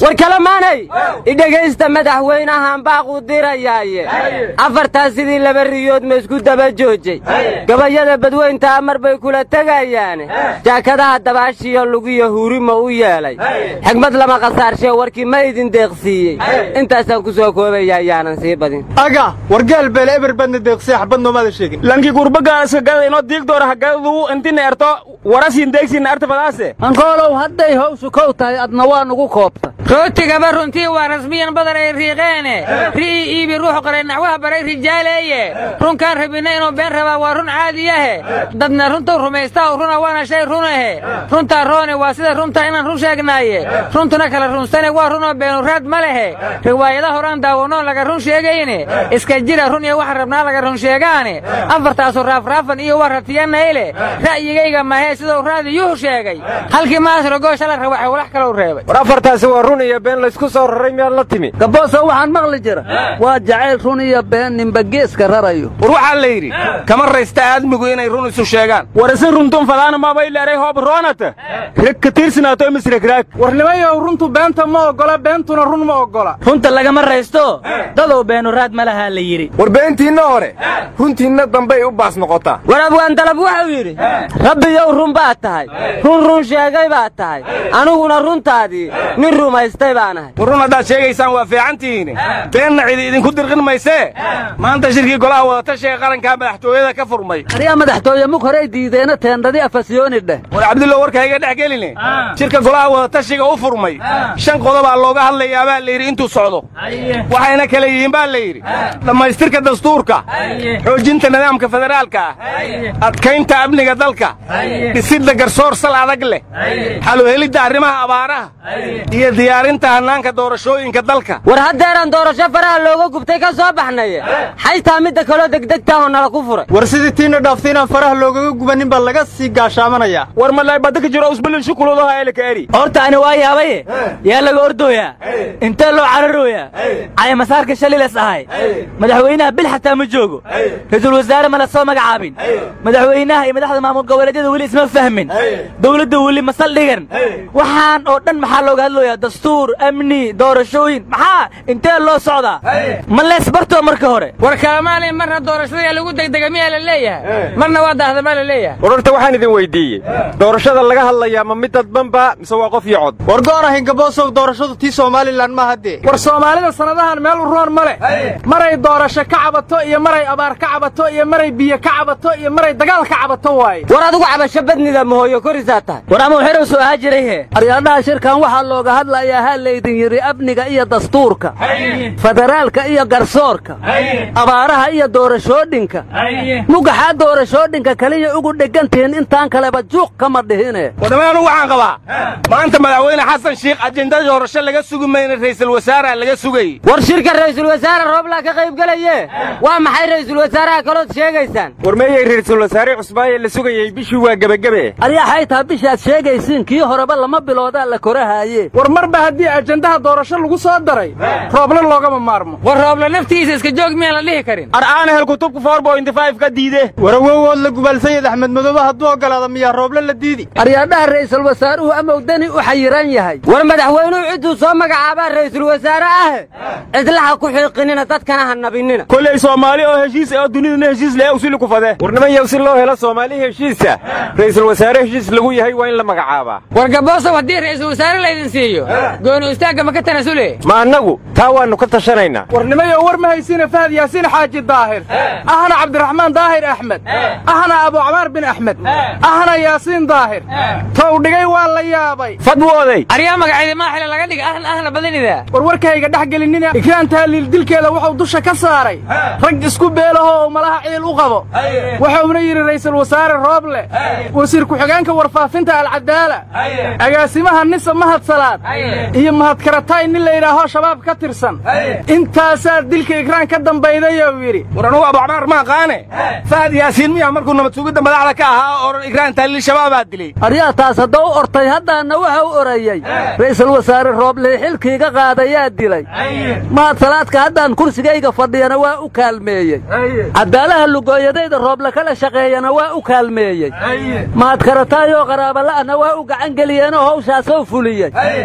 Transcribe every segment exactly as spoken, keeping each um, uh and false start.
warkalamaanay idhagaysta madaxweynahan baaqu dirayaaye afartaas sidii laba riyood ma isku daba joojay gabayada badweynta amar bay kula tagayaan jaakadaha dabaashiyo lugiyo huurima u yeelay xigmad lama qasaarshay warkii ma idin deeqsiiyey intaasaan ku soo koobaya ayaanan sii badin aga wargaal beel eber badna deeqsiy xabad noomada sheegin lanki gurbaga iska galay inoo diig door hagadu intina erto warasin deegsin arta fadaase ankoolow hadday hawshu kow tahay adna waa nugu koobta rootigaba runtii waa rasmiyan badar ay riiqeene rii iibi ruux qaray naxwaha baray rijaaleeye runkaan rabina inuu been rabaa waa run caadiyahe dadna runtuu rumaystaa runa waana shay runahe runtaa roone waa sida runta inaan run sheegnaaye runtuna kala runstane waa runoo beenuraad ma lehe riwaayada horaan daawanoon laga run sheegayne iska jira run iyo waxa rabnaa laga run sheegaane afartaasu raafraafan iyo warratiyanayle ra'yigayga mahee siduu raadiyuhu sheegay halkii maasrogo shala rawaxay walax kalou reebay war afartaasi waa run iyo been laysku soo raray miyaad la timi gaboosa waxaan maqli jira waa jacayl run iyo been ninba geeska rarayo war waxaa la yidhi kama raysta aadmigu inay run isu sheegaan war isi runtun fadaana maabay leeray hoob roonata reg ka tiirsanaato misregraag war nimayow runtu beenta ma oggola beentuna run ma oggola runta lagama raysto dadow beenuraad ma lahaa la yidhi war beentiinna hore runtiinna dambay u baas noqotaa war abwaan dalab wuxuu yidhi rabbiyow run baad tahay run run sheegay baad tahay aniguna runtaadii nin rumaystay baan ahay war run haddaad sheegaysaan waa fiicantihiin beenna cidi idinku dirqin maysee maanta shirkii golaha wadatashiga qarankaa madaxtooyada ka furmay ariyaa madaxtooye mug horey diideena teendhadii afasyooni dheh war cabdillow warka iga dhex geline shirka golaha wadatashiga u furmay shan qodobaa looga hadlayaa baa la yidhi intuu socdo waxayna kala yihiin baa la yidhi dhammaystirka dastuurka xoojinta nidaamka federaalka ah adkaynta amniga dalka dhisidda garsoor sal adag leh xaluhelidda arrimaha abaaraha iyo diyaarinta hannaanka doorashooyinka dalka war haddeeraan doorasho faraha looga gubtay ka soo baxnaye xaytaa midda kaloo degdegtaahoo nala ku furay war sidii tiina dhaaftay inaan faraha loogaga gubanin baa laga sii gaashaamanaya war malay badda ka jiro usbalin shukuludaha eelakaeri horta ani waa yaabaye yaa laga ordooyaa intee loo cararooyaa cayamasaarka shalilas ahay madaxweynaha bil xataa ma joogo ra-iisul wasaare ma la soo magacaabin madaxweynaha iyo madaxda maamul goboleedyada weli isma fahmin dawladda weli ma saldhigan waxaan oo dhan maxaa looga hadlooyaa dastuur amni doorashooyin maxaa intee loo socdaa ma leesbartoo marka hore war kalamaanay marna doorashada lagu degdega miyaa la leeyahay marna waa daahdamaa la leeyahay war horta waxaan idin weydiiyey doorashada laga hadlayaa ma mid dadbanba mise waa qof iyo cod war goon ahayn gaboosow doorashadu tii somalilan ma haddee war soomaalida sannadahan meel u roon ma leh maray doorasho ka cabato iyo maray abaar ka cabato iyo maray biyo ka cabato iyo maray dagaal ka cabato waaye war adigu cabasho badnida mahooyo korisaa tahay war ama xerow soo ahaa jiray he aryaadhaha shirkan waxaa looga hadlayaa ha laydin yidhi amniga iyo dastuurka federaalka iyo garsoorka abaaraha iyo doorashoodhinka mugaxaa doorashoodhinka kaliya ugu dheggantihiin intaan kaleba juuq kama dhihine wadamaanu waxaan qabaa maanta madaxweyne xasan shiikh ajendada doorasho laga sugi mayna ra'iisul wasaaraha laga sugay war shirka ra'iisul wasaare rooblaa ka qayb galaye waa maxay ra'iisul wasaaraha kalood sheegaysaan war meeyay ra'iisul wasaare cusbaaye la sugayay bishii waa gabagabe aryaa xaytaa bishaad sheegaysiin kii horeba lama biloodaa la korahaaye war marba haddii ajendaha doorasho lagu soo daray rooble loogama maarmo war rooble naftiisa iska joog miyaan la dhihi karin ar'aana hel kutubka four point five ka diide war awowood la gubaal sayid axmed madoobe hadduu ogolaado miyaa rooble la diidi aryaadhaha ra'iisul wasaaruhu amowdani u xayiran yahay war madaxweynuhu cidduu soo magacaabaa ra'iisul wasaare ah cidlaha ku xiiqinina dadkana ha nabinina kolay soomaali oo heshiis oo dunidana heshiis leh usili ku fadee war niman yow si loo helo soomaali heshiisa ra'iisul wasaare heshiis lagu yahay waa in la magacaabaa war gaboosow haddii ra'iisul wasaare laydin siiyo gooni istaagga ma ka tanasule ma annagu taa waannu ka tashanaynaa war nimayow war ma haysiina fahad yaasiin xaaji daahir ahna cabdiraxmaan daahir axmed ahna abu camaar bin axmed ahna yaasiin daahir tow dhigay waa la yaabay fadwooday aryaa magaceeda maa xile laga dhiga ahna ahna badanida war warkayga dhex gelinina ikraan taaliil dilkeeda wuxuu dusha ka saaray rag isku beelaho oo malaha ciil u qabo wuxuuna yidhi ra'iisul wasaare rooble wasiir ku-xigeenka warfaafinta alcadaala agaasimaha nisa mahad salaad iyo mahadkaratay nin la yidhaaho shabaab ka tirsan intaasaa dilka ikraan ka dambaydayou yidhi war anugu abu camaar ma aqaane fahad yaasiin miyaa markuu nabad sugidda madaxda ka ahaa oo ikraan taaliil shabaabaa dilay aryaa taas hadda u ortay haddaana waxa u orayey ra'iisul wasaare rooble xilkiiga qaadayaa dilay mahad salaadka haddaan kursigayga fadhiyana waa u kaalmeeyey cadaalaha lugooyadayda rooble kala shaqeeyana waa u kaalmeeyey mahadkarataayoo qaraabala'ana waa u gacan geliyeenoo hawshaasoo fuliyey hadda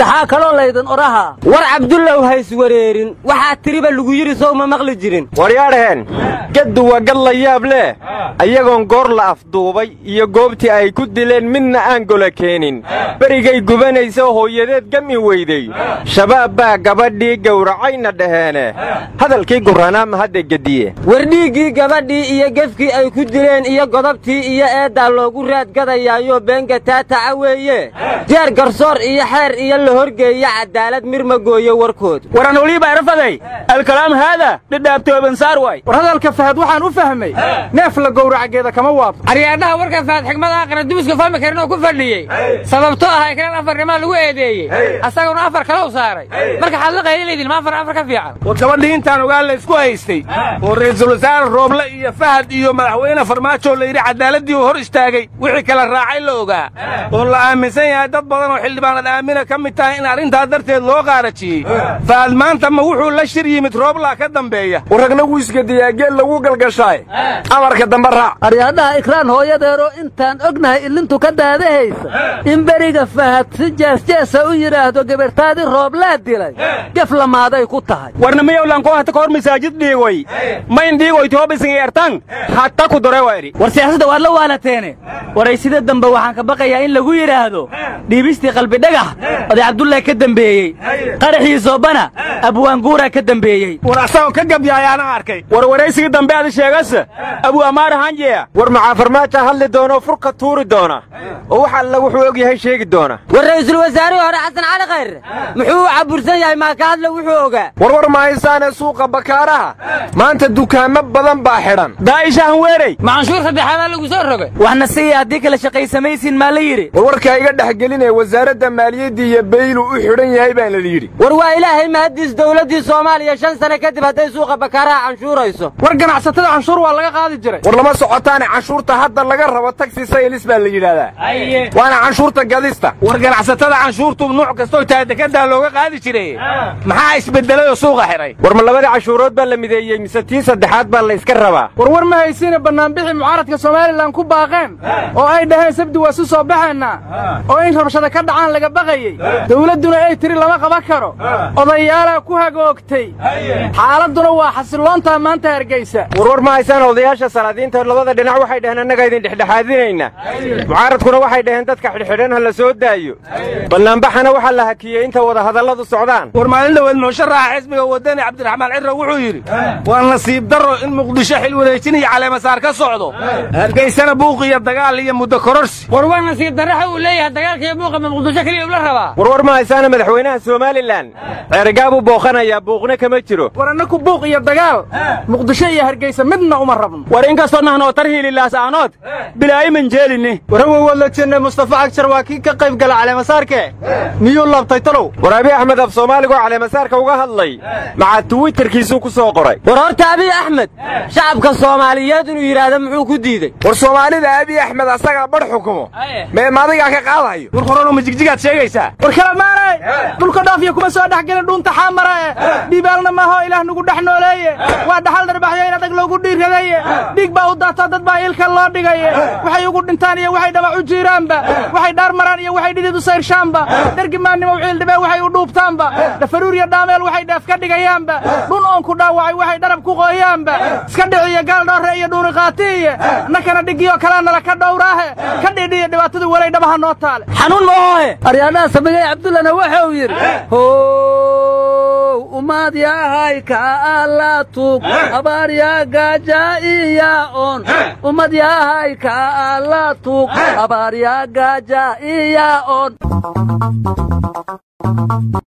maxaa kaloo laydin oraha war cabdullow hays wareerin waxaa tiriba lagu yiri sow ma maqli jirin waryaadheen gaddu waa gad la yaab leh ayagoon goor la afduubay iyo goobtii ay ku dileen midna aan gola keenin berigay gubanaysa hooyadeed gami weyday shabaab baa gabadhii gowracayna dhaheene hadalkii gurranaa ma hadda gediye war dhiiggii gabadhii iyo gefkii ay ku dileen iyo godobtii iyo eeddaa loogu raadgadayaayo beenga taataca weeye jeer garsoor iyo xeer iyo la horgeeya cadaalad mirma gooyo warkood waran waliba arafaday alkalaam haada dhidhaabtooban saar way war hadalka fahad waxaan u fahmay neef la gowracageeda kama waabto aryaadhaha warka fahad xigmada aqra dubiska fahmi karin oo ku fadhiyey sababtoo ah ikraan afar nimaa lagu eedeeyey asaguna afar kale u saaray marka xad la qaylileydin ma afar afar ka fiican war gabadhii intaan ogaan la isku haystay oo ra'iisul wasaare rooble iyo fahad iyo madaxweyne farmaajo la yidhi cadaaladii uu hor istaagay wixii kala raacay la ogaa oo la aaminsan yahay dad badan oo xildhibaanad aamina ka mid tahay in arrintaa darteed loo qaarajiyey fahad maanta ma wuxuu la shir yimid rooblaa ka dambeeya warragna wuu isgediyaa geel lagu galgashaay amarka dambe raac aryaadhaha ikraan hooyadeero intaan ognahay ilintu ka daadahaysa in beriga fahad si jeesjeesa u yidhaahdo gabartaadii rooblaa dilay gef lamaaday ku tahay warna miyowlan koo hata ka hor masaajid dhiigoy mayn dhiigoy toobisin eertan hatta ku dore wayri war siyaasadda waad la waalateene waraysida dambe waxaan ka baqayaa in lagu yidhaahdo dhiibistii qalbi dhagax oday cabdullaahi ka dambeeyey qaraxii soobana abwaanguuraa ka dambeeyey war asagoo ka gabyaayaana arkay war waraysigii dambe adi sheegase abu amaar hanjeya war macaa farmaaja hadli doonoo furka tuuri doona oo wax alla wuxuu og yahay sheegi doona war ra'iisul wasaarihii hore xasan cali khayr muxuu u cabursan yahay maa ka hadla wuxuu ogaa warwar mahaysaane suuqa bakaaraha maanta dukaamo badan baa xidhan daa'ishahan weerey macanshuur saddexaadaa lagu soo rogay waxna siiya haddii kala shaqaysamaysiin maa la yidhi warwarkaa iga dhex gelinee wasaaradda maaliyaddii iyo baylu u xidhan yahay baan la yidhi war waa ilaahay mahaddiis dawladdii soomaaliya shan sane kadib hadday suuqa bakaaraha canshuurayso war ganacsatada canshuur waa laga qaadi jiray war lama socotaane canshuurta hadda laga rabo taxi saylis baa la yidhaahdaa waana canshuurta gadista war ganacsatada canshuurtu nuuc kastoo taadekadaa looga qaadi jiray maxaa isbedelay oo suuqa xidhay war ma labadii canshuurood baa la mideeyey mise tii saddexaad baa la iska rabaa warwar ma haysiina bannaanbixii mucaaradka somalilan ku baaqeen oo ay dhaheen sabdi waa si soo baxaynaa oo in rabshada ka dhacaan laga baqayey dawladduna ay tiri lama qaban karo odayaalaa ku hagoogtay xaaladduna waa xasiloontaa maanta hargeysa warwar ma haysaan odayaasha salaadiinta labada dhinac waxay dhaheen annaga idin dhexdhexaadinayna mucaaradkuna waxay dhaheen dadka xidhxidhan ha la soo daayo bannaanbaxana waxaa la hakiyey inta wada hadalladu socdaan war maalin dhaweed musharaxa xisbiga wadani cabdiraxmaan cirro wuxuu yidhi waa nasiib darro in muqdisho xil wareejin iyo caleemasaar ka socdo hargeysana buuq iyo dagaal iyo muddo kororsi war waa nasiib darraxa uu leeyahay dagaalka iyo buuqa ma muqdisho keliya ula rabaa warwar ma haysaana madaxweynaha somalilan ceerigaabuu booqanayaa buuqna kama jiro war annaku buuq iyo dagaal muqdisho iyo hargeysa midna uma rabno war inkastoo nahnoo tarhiililaas aanood bilaayiman jeelini warawowood la jenne mustafa cagjar waa kii ka qayb gala caleemasaarke miyuu laabtay talow war abiy axmed af soomaaligoo caleemasaarka uga hadlay maxaa twitterkiisuu ku soo qoray war horta abiy axmed shacabka soomaaliyeed inuu yidhaahdo muxuu ku diidey war soomaalida abiy axmed asagaa badh xukumo mee maadigaa ka qaadayo war qorano ma jigjigaad sheegaysaa war kala maanay dhulka dhaafiya kuma soo dhex gelin dhuunta xaamara e dhiibaalna maahoo ilaah nugu dhex nooleeye waa dhaxal dharbaxyo in adag loogu dhiirradaye dhiig baa u daataa dad baa ilka loo dhigaye waxay ugu dhintaan iyo waxay dhamac u jiiraanba waxay dhaar maraan iyo waxay dhidid u sayrshaanba dargimaannimo ciildhibee waxay u dhuubtaanba dhafaruur iyo dhaameel waxay dheef ka dhigayaanba dhun oon ku dhaawacay waxay dharab ku qooyaanba iska dhiciyo gaal dhoorre iyo dhuuni qaatiiye annakana dhigiyoo kalea nala ka dhowraahe ka dhidhiyo dhibaatadu welay dhabaha noo taale xanuun ma ohohe aryaadhaha samigay cabdullana wuxuu yidhi how umaad yahay ka alla tug abaar yaa gaaja iya on ummad yahay ka alla tug abaar yaa gaaja iya on